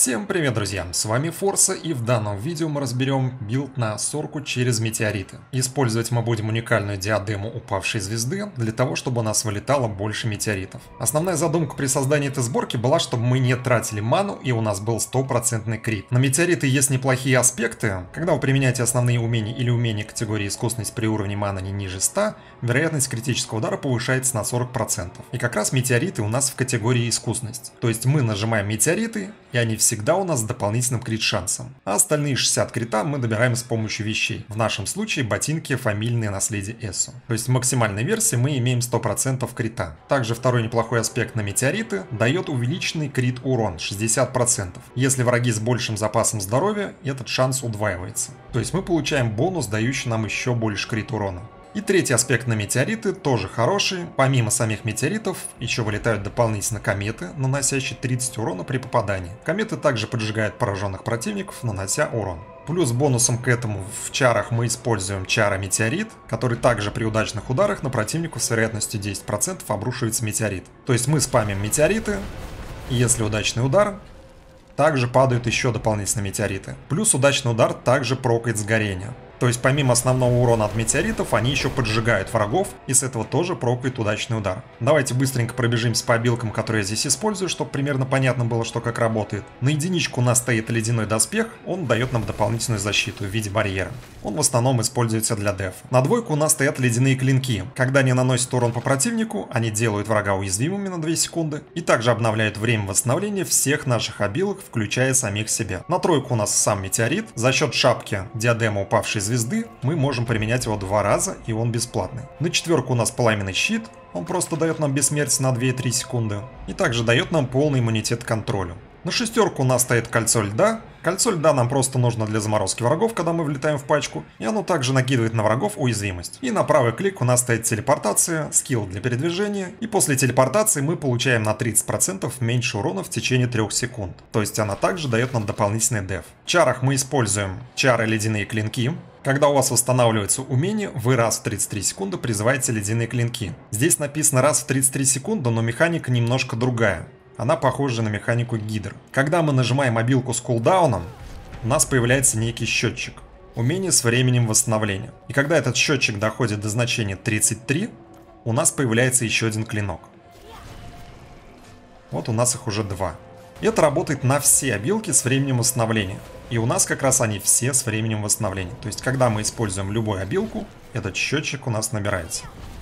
Всем привет, друзья! С вами Форса, и в данном видео мы разберем билд на сорку через метеориты. Использовать мы будем уникальную диадему упавшей звезды для того, чтобы у нас вылетало больше метеоритов. Основная задумка при создании этой сборки была, чтобы мы не тратили ману и у нас был 100% крит. На метеориты есть неплохие аспекты. Когда вы применяете основные умения или умения категории искусность при уровне маны не ниже 100, вероятность критического удара повышается на 40%. И как раз метеориты у нас в категории искусность. То есть мы нажимаем метеориты, и они всегда у нас с дополнительным крит-шансом. А остальные 60 крита мы добираем с помощью вещей. В нашем случае ботинки фамильные наследие Эссу. То есть в максимальной версии мы имеем 100% крита. Также второй неплохой аспект на метеориты дает увеличенный крит урон 60%. Если враги с большим запасом здоровья, этот шанс удваивается. То есть мы получаем бонус, дающий нам еще больше крит урона. И третий аспект на метеориты тоже хороший. Помимо самих метеоритов, еще вылетают дополнительно кометы, наносящие 30 урона при попадании. Кометы также поджигают пораженных противников, нанося урон. Плюс бонусом к этому в чарах мы используем чара метеорит, который также при удачных ударах на противнику с вероятностью 10% обрушивается метеорит. То есть мы спамим метеориты, и если удачный удар, также падают еще дополнительно метеориты. Плюс удачный удар также прокает сгорение. То есть помимо основного урона от метеоритов, они еще поджигают врагов, и с этого тоже прокает удачный удар. Давайте быстренько пробежимся по обилкам, которые я здесь использую, чтобы примерно понятно было, что как работает. На единичку у нас стоит ледяной доспех, он дает нам дополнительную защиту в виде барьера. Он в основном используется для дефа. На двойку у нас стоят ледяные клинки. Когда они наносят урон по противнику, они делают врага уязвимыми на 2 секунды, и также обновляют время восстановления всех наших обилок, включая самих себя. На тройку у нас сам метеорит. За счет шапки диадема упавшей звезды мы можем применять его 2 раза, и он бесплатный. На четверку у нас пламенный щит, он просто дает нам бессмертие на 2-3 секунды. И также дает нам полный иммунитет к контролю. На шестерку у нас стоит кольцо льда. Кольцо льда нам просто нужно для заморозки врагов, когда мы влетаем в пачку. И оно также накидывает на врагов уязвимость. И на правый клик у нас стоит телепортация, скилл для передвижения. И после телепортации мы получаем на 30% меньше урона в течение 3 секунд. То есть она также дает нам дополнительный деф. В чарах мы используем чары ледяные клинки. Когда у вас восстанавливается умение, вы раз в 33 секунды призываете ледяные клинки. Здесь написано раз в 33 секунды, но механика немножко другая. Она похожа на механику Гидр. Когда мы нажимаем обилку с кулдауном, у нас появляется некий счетчик. Умение с временем восстановления. И когда этот счетчик доходит до значения 33, у нас появляется еще один клинок. Вот у нас их уже 2. Это работает на все обилки с временем восстановления. И у нас как раз они все с временем восстановления. То есть, когда мы используем любую обилку, этот счетчик у нас набирается.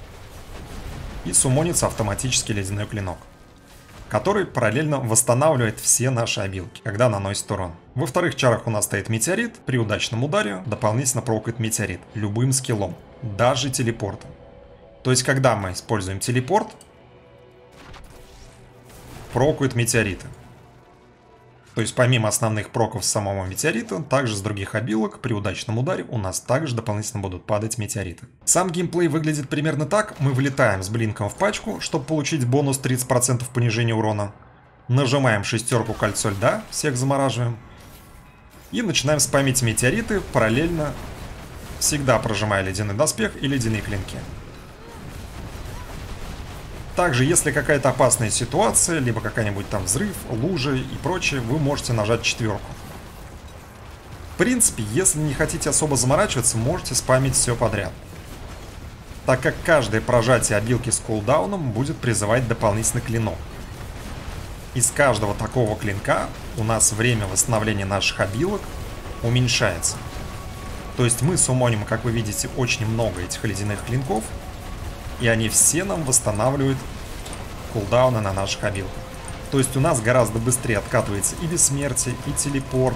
И суммонится автоматически ледяной клинок, который параллельно восстанавливает все наши обилки, когда наносит урон. Во вторых чарах у нас стоит метеорит. При удачном ударе дополнительно прокает метеорит любым скиллом, даже телепортом. То есть, когда мы используем телепорт, прокают метеориты. То есть помимо основных проков с самого метеорита, также с других обилок при удачном ударе у нас также дополнительно будут падать метеориты. Сам геймплей выглядит примерно так. Мы влетаем с блинком в пачку, чтобы получить бонус 30% понижения урона. Нажимаем шестерку кольцо льда, всех замораживаем. И начинаем спамить метеориты, параллельно всегда прожимая ледяной доспех и ледяные клинки. Также, если какая-то опасная ситуация, либо какая-нибудь там взрыв, лужи и прочее, вы можете нажать четверку. В принципе, если не хотите особо заморачиваться, можете спамить все подряд, так как каждое прожатие обилки с кулдауном будет призывать дополнительный клинок. Из каждого такого клинка у нас время восстановления наших обилок уменьшается. То есть мы суммоним, как вы видите, очень много этих ледяных клинков. И они все нам восстанавливают кулдауны на наших обилках. То есть у нас гораздо быстрее откатывается и бессмертие, и телепорт,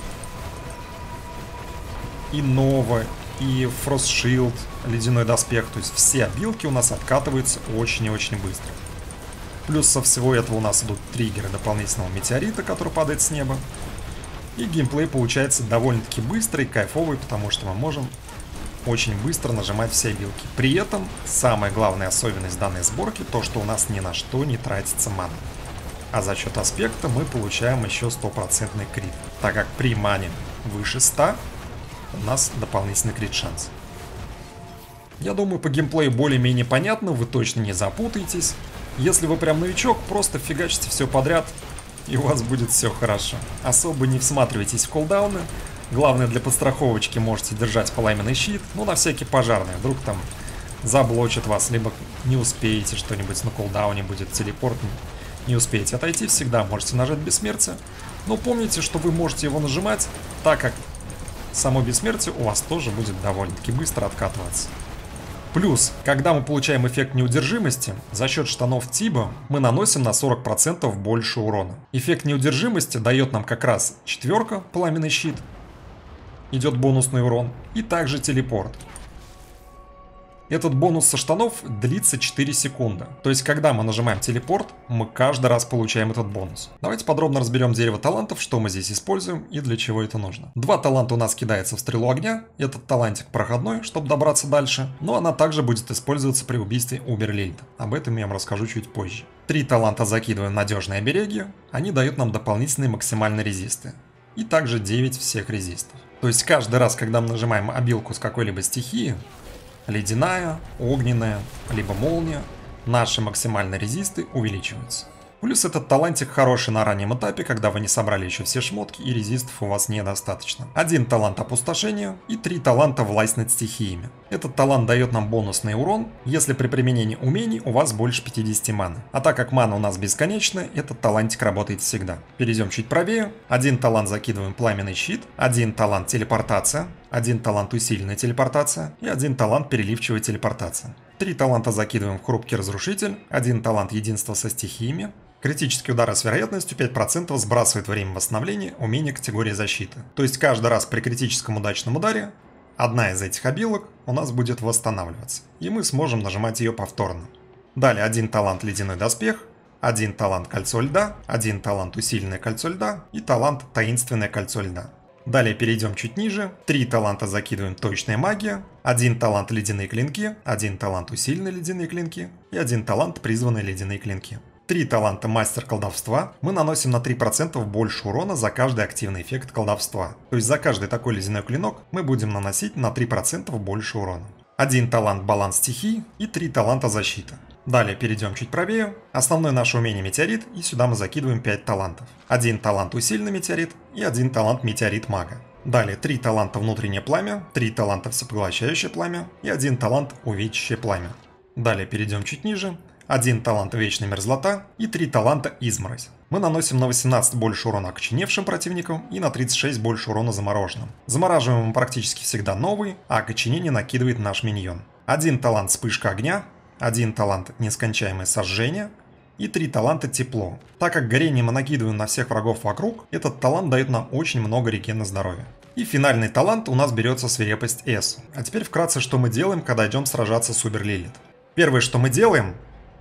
и Нова, и Фростшилд, ледяной доспех. То есть все обилки у нас откатываются очень и очень быстро. Плюс со всего этого у нас идут триггеры дополнительного метеорита, который падает с неба. И геймплей получается довольно-таки быстрый и кайфовый, потому что мы можем очень быстро нажимать все обилки. При этом самая главная особенность данной сборки то, что у нас ни на что не тратится мана. А за счет аспекта мы получаем еще 100% крит, так как при мане выше 100 у нас дополнительный крит шанс. Я думаю, по геймплею более-менее понятно, вы точно не запутаетесь. Если вы прям новичок, просто фигачите все подряд и у вас будет все хорошо. Особо не всматривайтесь в кулдауны. Главное, для подстраховочки можете держать пламенный щит, ну на всякий пожарный, вдруг там заблочит вас, либо не успеете что-нибудь на кулдауне, будет телепорт, не успеете отойти, всегда можете нажать бессмертие. Но помните, что вы можете его нажимать, так как само бессмертие у вас тоже будет довольно-таки быстро откатываться. Плюс, когда мы получаем эффект неудержимости, за счет штанов Тиба мы наносим на 40% больше урона. Эффект неудержимости дает нам как раз четверка, пламенный щит, идет бонусный урон, и также телепорт. Этот бонус со штанов длится 4 секунды. То есть, когда мы нажимаем телепорт, мы каждый раз получаем этот бонус. Давайте подробно разберем дерево талантов, что мы здесь используем и для чего это нужно. Два таланта у нас кидается в стрелу огня. Этот талантик проходной, чтобы добраться дальше. Но она также будет использоваться при убийстве Уберлильда. Об этом я вам расскажу чуть позже. 3 таланта закидываем надежные обереги. Они дают нам дополнительные максимальные резисты. И также 9 всех резистов. То есть, каждый раз, когда мы нажимаем обилку с какой-либо стихии, ледяная, огненная, либо молния, наши максимальные резисты увеличиваются. Плюс этот талантик хороший на раннем этапе, когда вы не собрали еще все шмотки и резистов у вас недостаточно. 1 талант опустошения и 3 таланта власть над стихиями. Этот талант дает нам бонусный урон, если при применении умений у вас больше 50 маны. А так как мана у нас бесконечная, этот талантик работает всегда. Перейдем чуть правее. 1 талант закидываем пламенный щит, 1 талант телепортация, 1 талант усиленная телепортация и 1 талант переливчивая телепортация. 3 таланта закидываем в хрупкий разрушитель, 1 талант единства со стихиями. Критический удар с вероятностью 5% сбрасывает время восстановления умения категории защиты. То есть каждый раз при критическом удачном ударе одна из этих обилок у нас будет восстанавливаться. И мы сможем нажимать ее повторно. Далее 1 талант ледяной доспех, 1 талант кольцо льда, 1 талант усиленное кольцо льда и талант таинственное кольцо льда. Далее перейдем чуть ниже. 3 таланта закидываем точная магия, 1 талант ледяные клинки, 1 талант усиленные ледяные клинки и 1 талант призванные ледяные клинки. 3 таланта мастер колдовства. Мы наносим на 3% больше урона за каждый активный эффект колдовства. То есть за каждый такой ледяной клинок мы будем наносить на 3% больше урона. 1 талант баланс стихий и 3 таланта защита. Далее перейдем чуть правее. Основное наше умение метеорит, и сюда мы закидываем 5 талантов. 1 талант усиленный метеорит и 1 талант метеорит мага. Далее 3 таланта внутреннее пламя, 3 таланта всепоглощающее пламя и 1 талант увечащее пламя. Далее перейдем чуть ниже. 1 талант вечная мерзлота и 3 таланта изморозь. Мы наносим на 18 больше урона окоченевшим противникам и на 36 больше урона замороженным. Замораживаем мы практически всегда новый, а окоченение накидывает наш миньон. 1 талант вспышка огня, 1 талант нескончаемое сожжение и 3 таланта тепло. Так как горение мы накидываем на всех врагов вокруг, этот талант дает нам очень много регена здоровья. И финальный талант у нас берется свирепость Эсу. А теперь вкратце, что мы делаем, когда идем сражаться с Уберлилит. Первое, что мы делаем,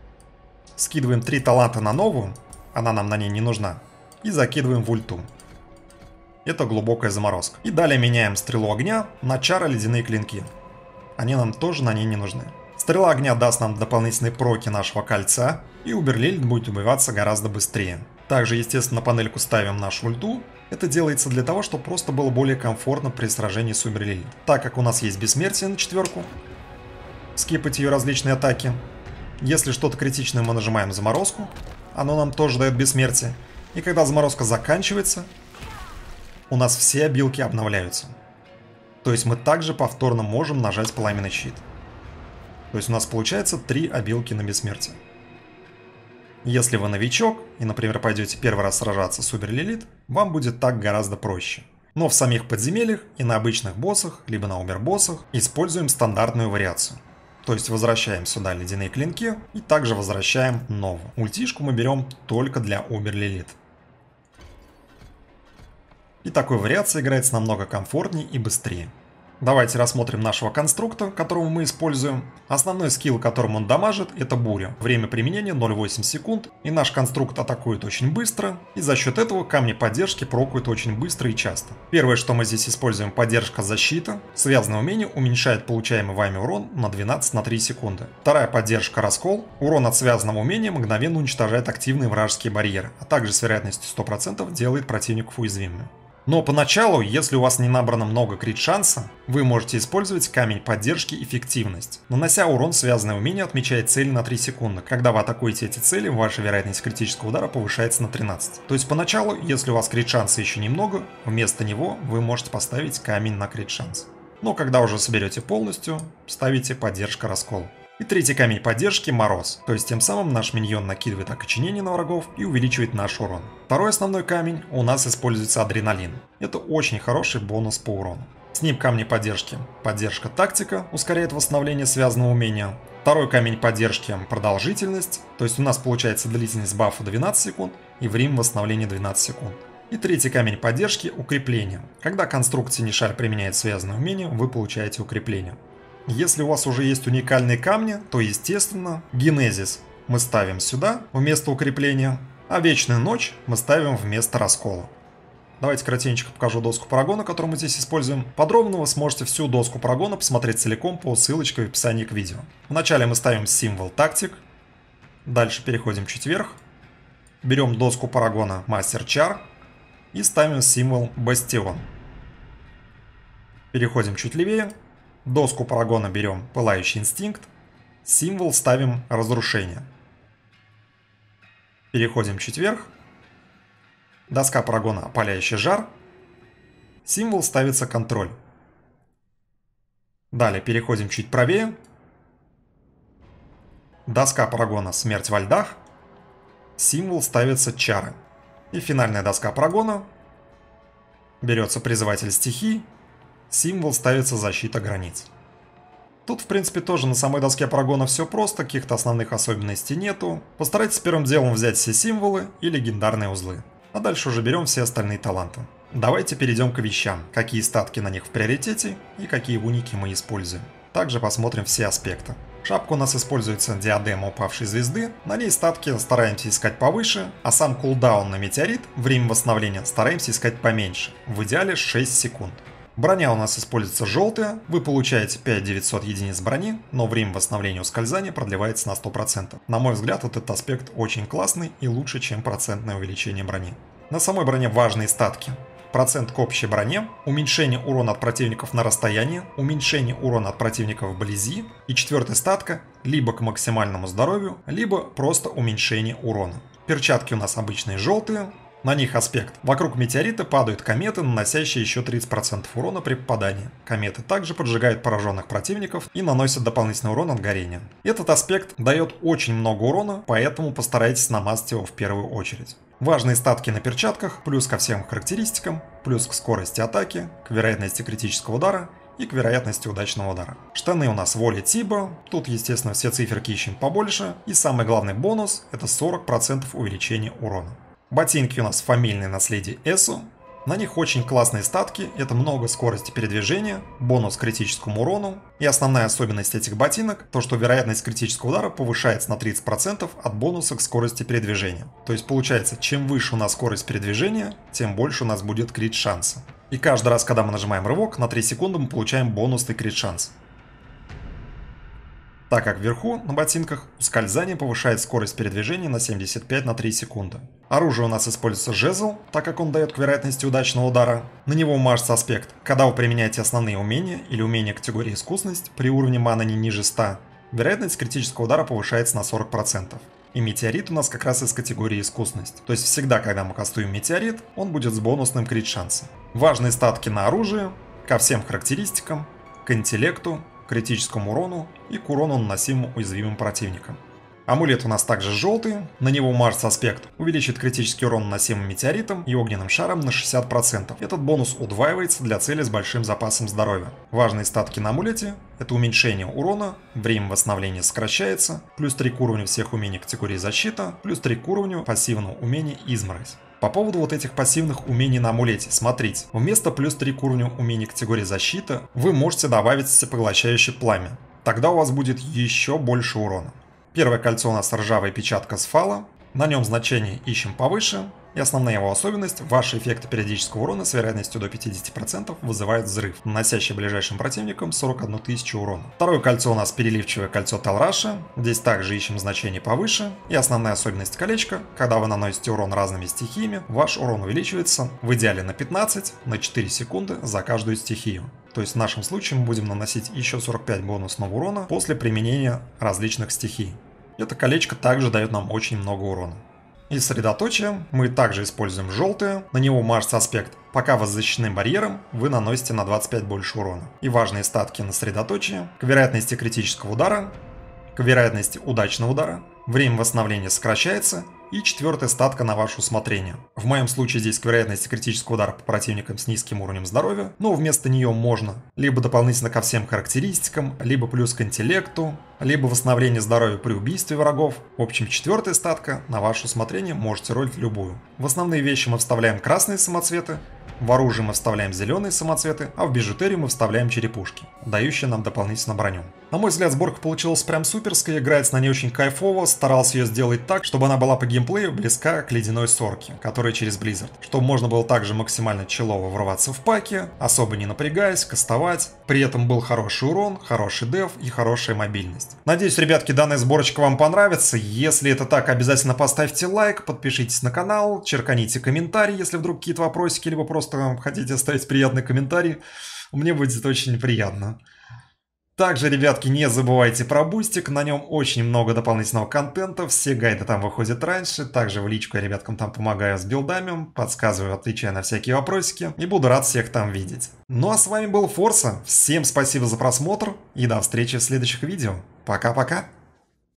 скидываем 3 таланта на новую, она нам на ней не нужна, и закидываем в ульту. Это глубокая заморозка. И далее меняем стрелу огня на чары ледяные клинки. Они нам тоже на ней не нужны. Стрела огня даст нам дополнительные проки нашего кольца, и Уберлилит будет убиваться гораздо быстрее. Также, естественно, на панельку ставим нашу ульту. Это делается для того, чтобы просто было более комфортно при сражении с Уберлилит. Так как у нас есть бессмертие на 4, скипать ее различные атаки. Если что-то критичное, мы нажимаем заморозку, оно нам тоже дает бессмертие. И когда заморозка заканчивается, у нас все обилки обновляются. То есть мы также повторно можем нажать пламенный щит. То есть у нас получается 3 обилки на бессмертие. Если вы новичок и, например, пойдете первый раз сражаться с Уберлилит, вам будет так гораздо проще. Но в самих подземельях и на обычных боссах, либо на убер-боссах используем стандартную вариацию. То есть возвращаем сюда ледяные клинки и также возвращаем новую. Ультишку мы берем только для Уберлилит. И такой вариацией играется намного комфортнее и быстрее. Давайте рассмотрим нашего конструкта, которого мы используем. Основной скилл, которым он дамажит, это буря. Время применения 0,8 секунд, и наш конструкт атакует очень быстро, и за счет этого камни поддержки прокают очень быстро и часто. Первое, что мы здесь используем, поддержка защита. Связанное умение уменьшает получаемый вами урон на 12 на 3 секунды. Вторая поддержка раскол. Урон от связанного умения мгновенно уничтожает активные вражеские барьеры, а также с вероятностью 100% делает противников уязвимыми. Но поначалу, если у вас не набрано много крит шанса, вы можете использовать камень поддержки эффективность. Нанося урон, связанное умение отмечает цели на 3 секунды. Когда вы атакуете эти цели, ваша вероятность критического удара повышается на 13. То есть поначалу, если у вас крит шанса еще немного, вместо него вы можете поставить камень на крит шанс. Но когда уже соберете полностью, ставите поддержка раскол. И третий камень поддержки – мороз, то есть тем самым наш миньон накидывает окоченение на врагов и увеличивает наш урон. Второй основной камень у нас используется адреналин. Это очень хороший бонус по урону. С ним камни поддержки. Поддержка тактика ускоряет восстановление связанного умения. Второй камень поддержки – продолжительность, то есть у нас получается длительность бафа 12 секунд и время восстановления 12 секунд. И третий камень поддержки – укрепление. Когда конструкция Нишаль применяет связанное умение, вы получаете укрепление. Если у вас уже есть уникальные камни, то естественно Генезис мы ставим сюда вместо укрепления, а Вечную Ночь мы ставим вместо раскола. Давайте коротенько покажу доску парагона, которую мы здесь используем. Подробно вы сможете всю доску парагона посмотреть целиком по ссылочке в описании к видео. Вначале мы ставим символ тактик, дальше переходим чуть вверх, берем доску парагона Мастер Чар и ставим символ Бастион. Переходим чуть левее. Доску парагона берем Пылающий Инстинкт, символ ставим Разрушение. Переходим чуть вверх. Доска парагона Опаляющий Жар, символ ставится Контроль. Далее переходим чуть правее. Доска парагона Смерть во льдах, символ ставится Чары. И финальная доска парагона. Берется Призыватель стихий, символ ставится Защита границ. Тут, в принципе, тоже на самой доске парагона все просто, каких-то основных особенностей нету. Постарайтесь первым делом взять все символы и легендарные узлы. А дальше уже берем все остальные таланты. Давайте перейдем к вещам, какие статки на них в приоритете и какие уники мы используем. Также посмотрим все аспекты. Шапка у нас используется диадема упавшей звезды, на ней статки стараемся искать повыше, а сам кулдаун на метеорит, время восстановления, стараемся искать поменьше, в идеале 6 секунд. Броня у нас используется желтая, вы получаете 5900 единиц брони, но время восстановления ускользания продлевается на 100%. На мой взгляд, этот аспект очень классный и лучше, чем процентное увеличение брони. На самой броне важные статки. Процент к общей броне, уменьшение урона от противников на расстоянии, уменьшение урона от противников вблизи и четвертая статка либо к максимальному здоровью, либо просто уменьшение урона. Перчатки у нас обычные желтые. На них аспект. Вокруг метеорита падают кометы, наносящие еще 30% урона при попадании. Кометы также поджигают пораженных противников и наносят дополнительный урон от горения. Этот аспект дает очень много урона, поэтому постарайтесь намазать его в первую очередь. Важные статки на перчатках, плюс ко всем характеристикам, плюс к скорости атаки, к вероятности критического удара и к вероятности удачного удара. Штаны у нас воля Тиба, тут естественно все циферки ищем побольше, и самый главный бонус это 40% увеличения урона. Ботинки у нас фамильные наследие Эсу. На них очень классные статки, это много скорости передвижения, бонус к критическому урону. И основная особенность этих ботинок, то что вероятность критического удара повышается на 30% от бонуса к скорости передвижения. То есть получается, чем выше у нас скорость передвижения, тем больше у нас будет крит шанса. И каждый раз, когда мы нажимаем рывок, на 3 секунды мы получаем бонусный крит шанс. Так как вверху на ботинках ускользание повышает скорость передвижения на 75 на 3 секунды. Оружие у нас используется жезл, так как он дает к вероятности удачного удара. На него мажется аспект. Когда вы применяете основные умения или умения категории искусность при уровне маны не ниже 100, вероятность критического удара повышается на 40%. И метеорит у нас как раз из категории искусность. То есть всегда, когда мы кастуем метеорит, он будет с бонусным крит шансом. Важные статки на оружие, ко всем характеристикам, к интеллекту, критическому урону и к урону, наносимому уязвимым противникам. Амулет у нас также желтый, на него мажется аспект, увеличит критический урон, наносимым метеоритом и огненным шаром на 60%. Этот бонус удваивается для цели с большим запасом здоровья. Важные статки на амулете – это уменьшение урона, время восстановления сокращается, плюс 3 к уровню всех умений категории защита, плюс 3 к уровню пассивного умения изморозь. По поводу вот этих пассивных умений на амулете, смотрите, вместо плюс 3 к уровню умений категории защита, вы можете добавить всепоглощающее пламя. Тогда у вас будет еще больше урона. Первое кольцо у нас ржавая печатка с фала, на нем значение ищем повыше, И основная его особенность – ваши эффекты периодического урона с вероятностью до 50% вызывают взрыв, наносящий ближайшим противникам 41 тысячу урона. Второе кольцо у нас переливчивое кольцо Талраша. Здесь также ищем значение повыше. И основная особенность колечка – когда вы наносите урон разными стихиями, ваш урон увеличивается в идеале на 15, на 4 секунды за каждую стихию. То есть в нашем случае мы будем наносить еще 45 бонусного урона после применения различных стихий. Это колечко также дает нам очень много урона. Из средоточия мы также используем желтое, на него Марс аспект. Пока вы защищены барьером, вы наносите на 25 больше урона. И важные статки на средоточие: к вероятности критического удара, к вероятности удачного удара, время восстановления сокращается, и четвертая статка на ваше усмотрение. В моем случае здесь к вероятности критического удара по противникам с низким уровнем здоровья, но вместо нее можно либо дополнительно ко всем характеристикам, либо плюс к интеллекту, либо восстановление здоровья при убийстве врагов. В общем, четвертая статка на ваше усмотрение, можете ролить любую. В основные вещи мы вставляем красные самоцветы, в оружие мы вставляем зеленые самоцветы, а в бижутерию мы вставляем черепушки, дающие нам дополнительно броню. На мой взгляд, сборка получилась прям суперская, играется на ней очень кайфово, старался ее сделать так, чтобы она была по геймплею близка к ледяной сорке, которая через Blizzard, чтобы можно было также максимально челово врываться в паки, особо не напрягаясь, кастовать, при этом был хороший урон, хороший деф и хорошая мобильность. Надеюсь, ребятки, данная сборочка вам понравится. Если это так, обязательно поставьте лайк, подпишитесь на канал, черканите комментарий, если вдруг какие-то вопросики, либо просто хотите оставить приятный комментарий, мне будет очень приятно. Также, ребятки, не забывайте про Бустик, на нем очень много дополнительного контента, все гайды там выходят раньше, также в личку я ребяткам там помогаю с билдами, подсказываю, отвечаю на всякие вопросики, и буду рад всех там видеть. Ну а с вами был Форса, всем спасибо за просмотр, и до встречи в следующих видео, пока-пока!